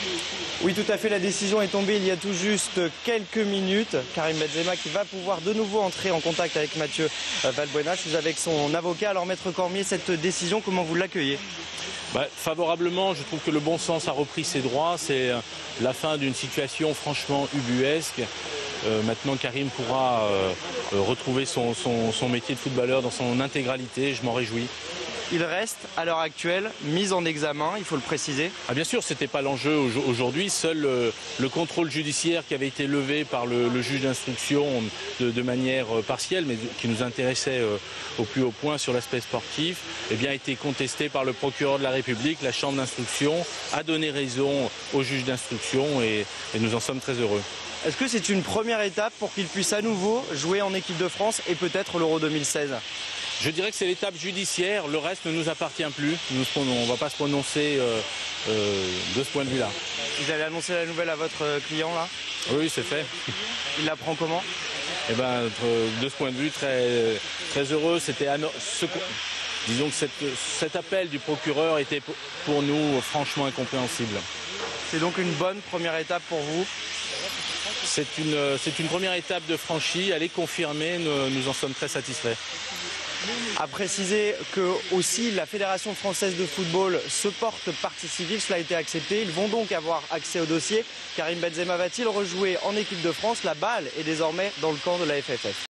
Oui, tout à fait, la décision est tombée il y a tout juste quelques minutes. Karim Benzema qui va pouvoir de nouveau entrer en contact avec Mathieu Valbuena. Je suis avec son avocat. Alors Maître Cormier, cette décision, comment vous l'accueillez ? Favorablement, je trouve que le bon sens a repris ses droits. C'est la fin d'une situation franchement ubuesque. Maintenant, Karim pourra retrouver son métier de footballeur dans son intégralité. Je m'en réjouis. Il reste, à l'heure actuelle, mis en examen, il faut le préciser. Ah bien sûr, ce n'était pas l'enjeu aujourd'hui. Seul le contrôle judiciaire qui avait été levé par le juge d'instruction de manière partielle, mais qui nous intéressait au plus haut point sur l'aspect sportif, a été contesté par le procureur de la République. La chambre d'instruction a donné raison au juge d'instruction et nous en sommes très heureux. Est-ce que c'est une première étape pour qu'il puisse à nouveau jouer en équipe de France et peut-être l'Euro 2016 ? Je dirais que c'est l'étape judiciaire, le reste ne nous appartient plus. On ne va pas se prononcer de ce point de vue-là. Vous allez annoncer la nouvelle à votre client là ? Oui, c'est fait. Il la prend comment ? De ce point de vue, très, très heureux. Disons que cet appel du procureur était pour nous franchement incompréhensible. C'est donc une bonne première étape pour vous ? C'est une première étape de franchie, elle est confirmée, nous en sommes très satisfaits. À préciser que aussi la Fédération française de football se porte partie civile, cela a été accepté. Ils vont donc avoir accès au dossier. Karim Benzema va-t-il rejouer en équipe de France ? La balle est désormais dans le camp de la FFF.